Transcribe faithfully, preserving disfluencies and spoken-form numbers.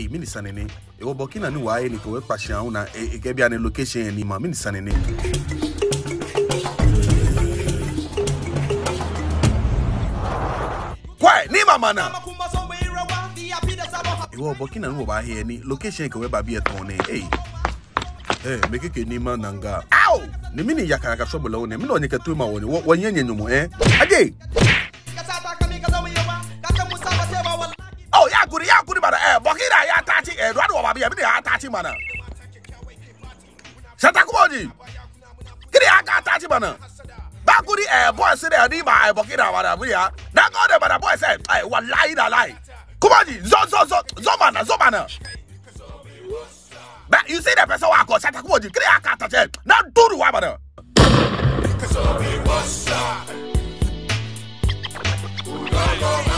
eh minister nene e wo bokina ni wa e ni ko we passion una e ke bia ne location ni ma minister nene kwa ni mama na e wo bokina ni wo ba he ni location ke we ba bia ton ne eh eh make ke ni ma nanga au ni mini yakara ka shobola one mi no nyeka tu ma woni wo nyenye nyumo eh ade oh ya guri ya guri mana eh bokira ya tachi eh do wa ba bia bi ya tachi mana shata kumoji kiri ya ka tachi mana ba guri eh boy say dey ni ma eh bokira mana bi ya na go dey mana boy say eh wallahi da lie kumoji zo zo zo zo mana zo mana. But you see the person who got shut up, you create a cat attack. Now do the woman. Because of me was shot.